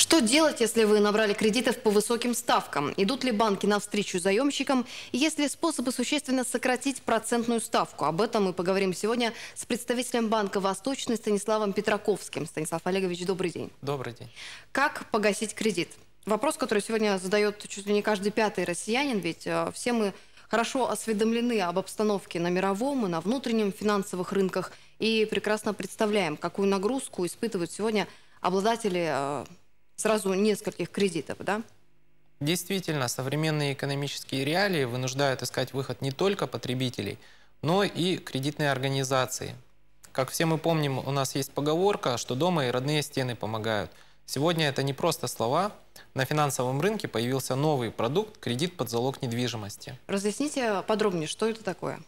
Что делать, если вы набрали кредитов по высоким ставкам? Идут ли банки навстречу заемщикам? Есть ли способы существенно сократить процентную ставку? Об этом мы поговорим сегодня с представителем Банка «Восточный» Станиславом Петраковским. Станислав Олегович, добрый день. Добрый день. Как погасить кредит? Вопрос, который сегодня задает чуть ли не каждый пятый россиянин, ведь все мы хорошо осведомлены об обстановке на мировом и на внутреннем финансовых рынках и прекрасно представляем, какую нагрузку испытывают сегодня обладатели сразу нескольких кредитов, да? Действительно, современные экономические реалии вынуждают искать выход не только потребителей, но и кредитные организации. Как все мы помним, у нас есть поговорка, что дома и родные стены помогают. Сегодня это не просто слова. На финансовом рынке появился новый продукт – кредит под залог недвижимости. Разъясните подробнее, что это такое?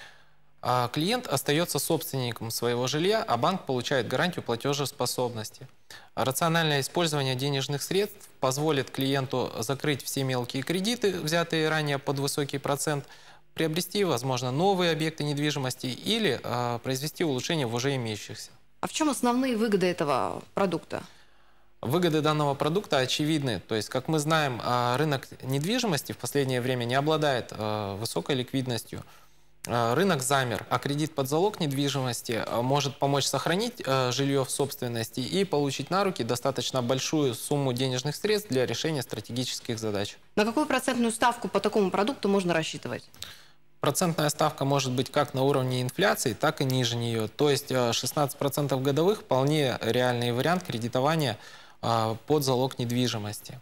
Клиент остается собственником своего жилья, а банк получает гарантию платежеспособности. Рациональное использование денежных средств позволит клиенту закрыть все мелкие кредиты, взятые ранее под высокий процент, приобрести, возможно, новые объекты недвижимости или произвести улучшения в уже имеющихся. А в чем основные выгоды этого продукта? Выгоды данного продукта очевидны. То есть, как мы знаем, рынок недвижимости в последнее время не обладает высокой ликвидностью. Рынок замер, а кредит под залог недвижимости может помочь сохранить жилье в собственности и получить на руки достаточно большую сумму денежных средств для решения стратегических задач. На какую процентную ставку по такому продукту можно рассчитывать? Процентная ставка может быть как на уровне инфляции, так и ниже нее. То есть 16% годовых – вполне реальный вариант кредитования под залог недвижимости.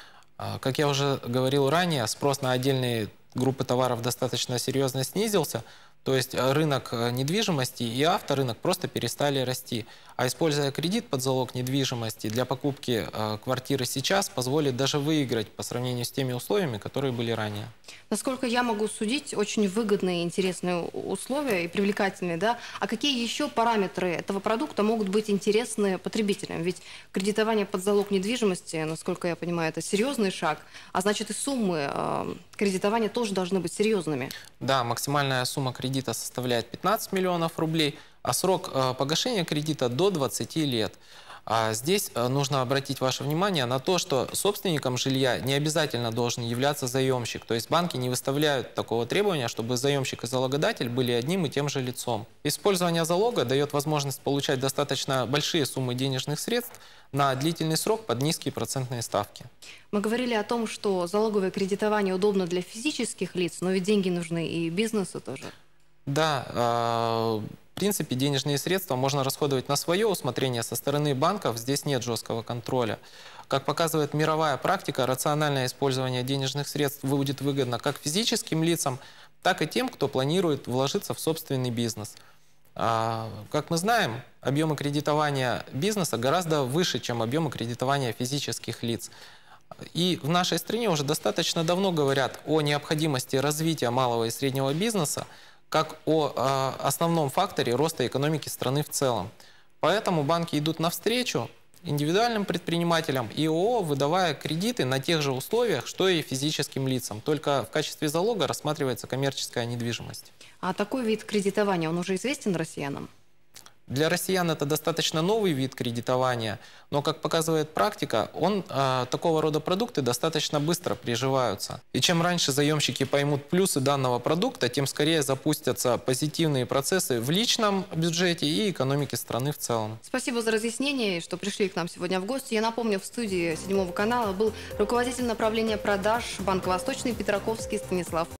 Как я уже говорил ранее, спрос на отдельные группы товаров достаточно серьезно снизился, то есть рынок недвижимости и авторынок просто перестали расти. А используя кредит под залог недвижимости для покупки квартиры сейчас, позволит даже выиграть по сравнению с теми условиями, которые были ранее. Насколько я могу судить, очень выгодные и интересные условия и привлекательные, да? А какие еще параметры этого продукта могут быть интересны потребителям? Ведь кредитование под залог недвижимости, насколько я понимаю, это серьезный шаг, а значит и суммы кредитования тоже должны быть серьезными. Да, максимальная сумма кредита составляет 15 миллионов рублей, а срок погашения кредита до 20 лет. Здесь нужно обратить ваше внимание на то, что собственником жилья не обязательно должен являться заемщик. То есть банки не выставляют такого требования, чтобы заемщик и залогодатель были одним и тем же лицом. Использование залога дает возможность получать достаточно большие суммы денежных средств на длительный срок под низкие процентные ставки. Мы говорили о том, что залоговое кредитование удобно для физических лиц, но ведь деньги нужны и бизнесу тоже. Да, в принципе, денежные средства можно расходовать на свое усмотрение со стороны банков, здесь нет жесткого контроля. Как показывает мировая практика, рациональное использование денежных средств будет выгодно как физическим лицам, так и тем, кто планирует вложиться в собственный бизнес. Как мы знаем, объемы кредитования бизнеса гораздо выше, чем объемы кредитования физических лиц. И в нашей стране уже достаточно давно говорят о необходимости развития малого и среднего бизнеса, как о основном факторе роста экономики страны в целом. Поэтому банки идут навстречу индивидуальным предпринимателям и ООО, выдавая кредиты на тех же условиях, что и физическим лицам. Только в качестве залога рассматривается коммерческая недвижимость. А такой вид кредитования, он уже известен россиянам? Для россиян это достаточно новый вид кредитования, но, как показывает практика, такого рода продукты достаточно быстро приживаются. И чем раньше заемщики поймут плюсы данного продукта, тем скорее запустятся позитивные процессы в личном бюджете и экономике страны в целом. Спасибо за разъяснение, что пришли к нам сегодня в гости. Я напомню, в студии 7 канала был руководитель направления продаж Банка «Восточный» Петраковский Станислав.